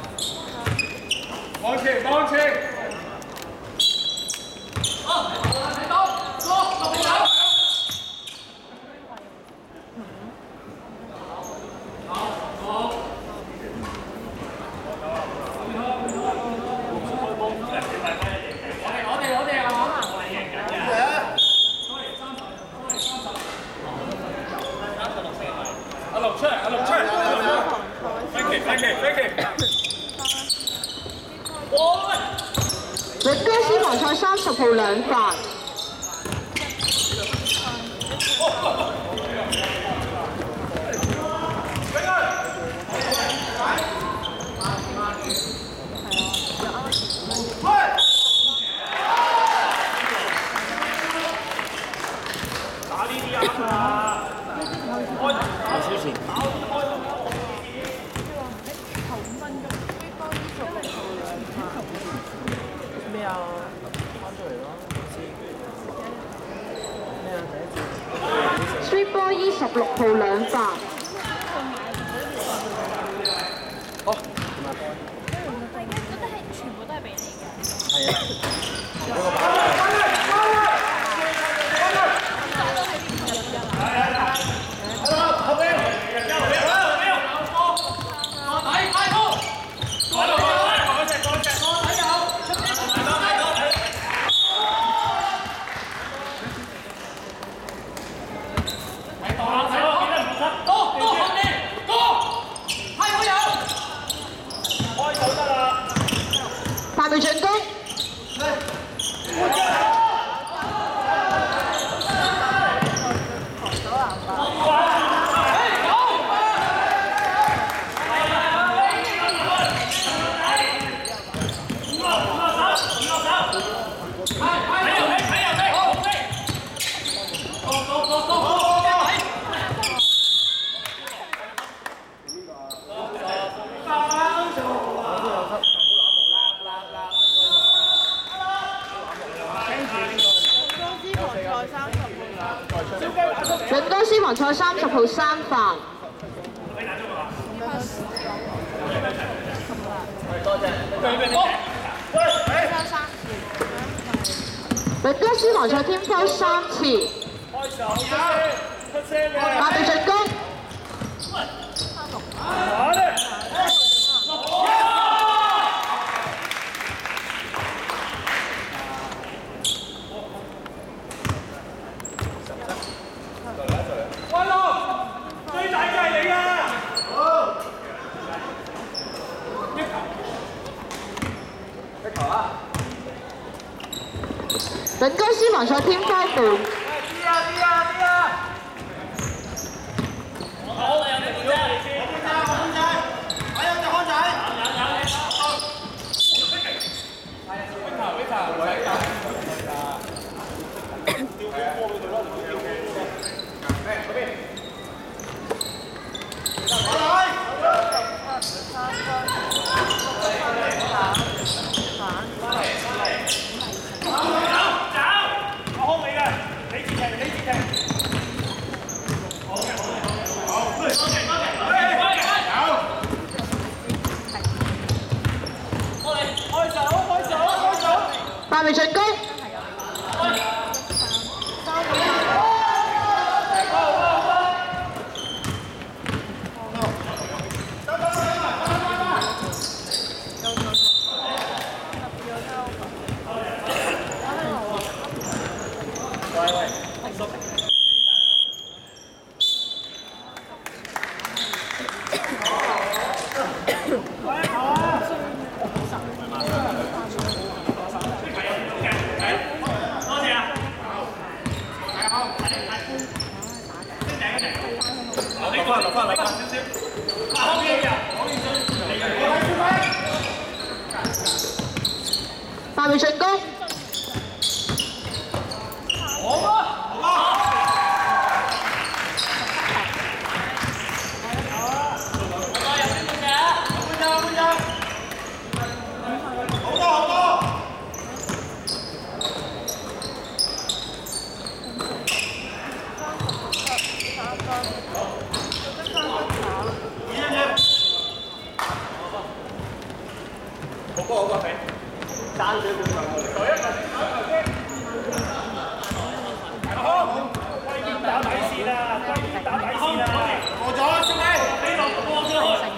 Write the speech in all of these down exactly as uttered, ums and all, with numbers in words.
往前，往前。啊，睇到，左，落地走。好，好。我哋，我哋，我哋啊！阿六出嚟，阿六出嚟，阿六。Thank you, thank you, thank you。 倫哥斯王賽三十號兩發。 打呢啲啊！開打少少。咩啊？翻出嚟咯，咩啊？第一次。 Three ball 依十六號兩發。 好。 係嘅，覺得係全部都係俾你嘅。 係啊。呢個擺。 八秒進攻。倫哥斯王賽三十號三發。倫哥斯王賽添波三次。八秒進攻。倫哥斯王賽添波半。 啲啊啲啊啲啊！好，有隻半仔，半仔，半仔，還有隻康仔。有有有。係啊，邊頭邊頭，唔使搞。調波波俾佢咯，調波。誒，嗰邊。好來。三分。反。翻嚟，翻嚟。走走，我空你嘅，你自停，你自停。好嘅，好嘅，好，多謝多謝，多謝，有。我哋開手，開手，開手。 八秒進攻。 落翻落翻落翻少少。後邊人， 八秒進攻。 好啊，好啊。 好波好波，俾爭少少上過嚟。隊一個，好，歸邊打底線啊！歸邊打底線啊！過咗，小李，呢度過咗去。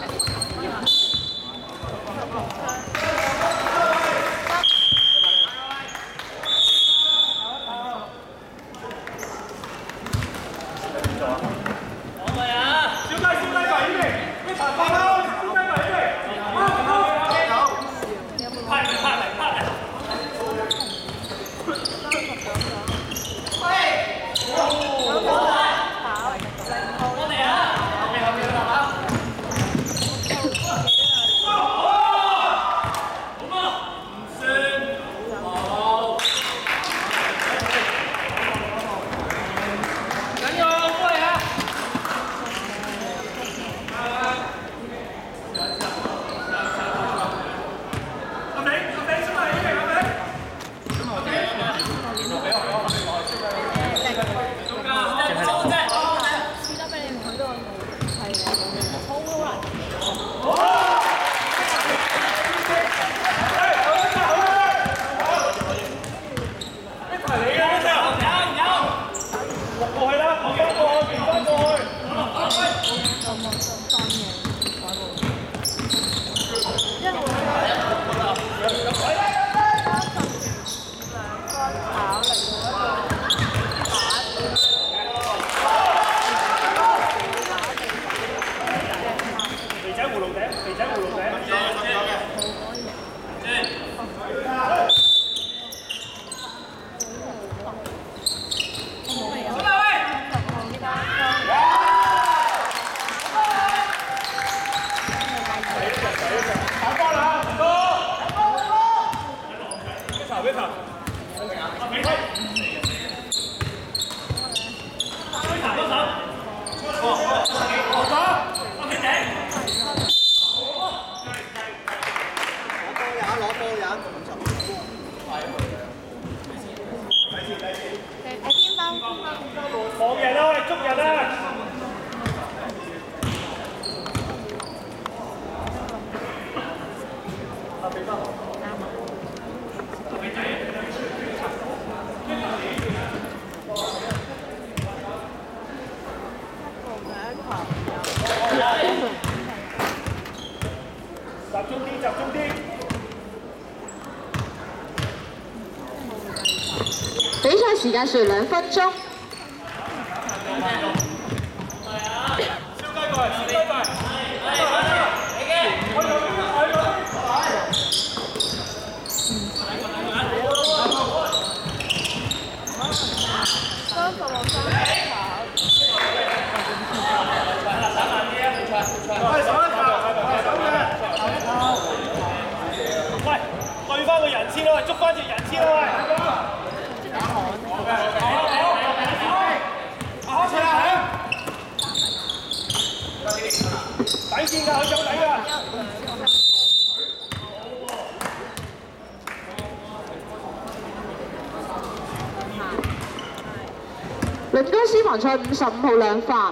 望人啊，喂，捉人啊！啊，俾翻我。集中啲，集中啲。 比賽時間是兩分鐘。 喂，對翻個人先啦，喂，捉翻隻人先啦，喂。底線㗎，佢有底㗎。 倫敦斯王賽五十五號兩發。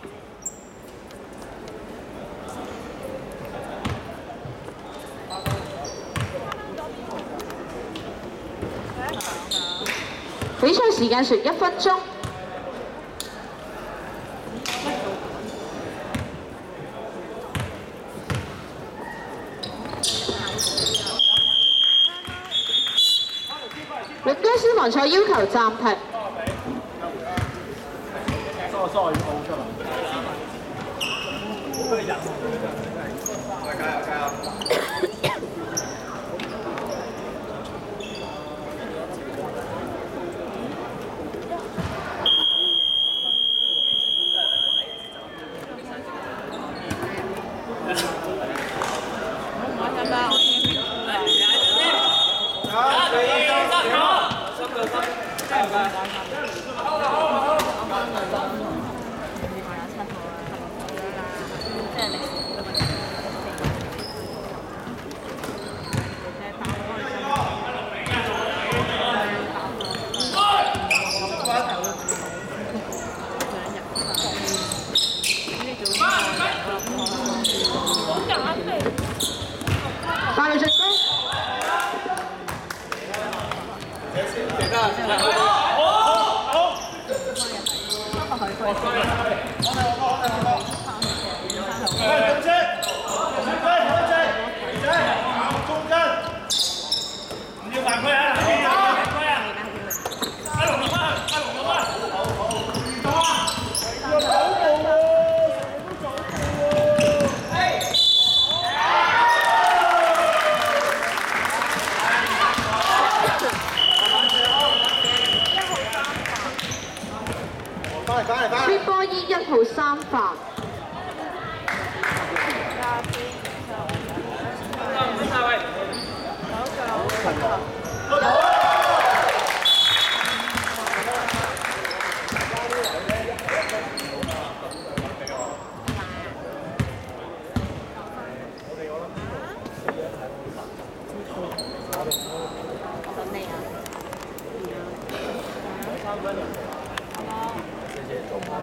比賽時間是一分鐘。倫敦斯王賽要求暫停。 疏疏要報出嚟。加油加油！ 法律進圖三罰。 我等你啊！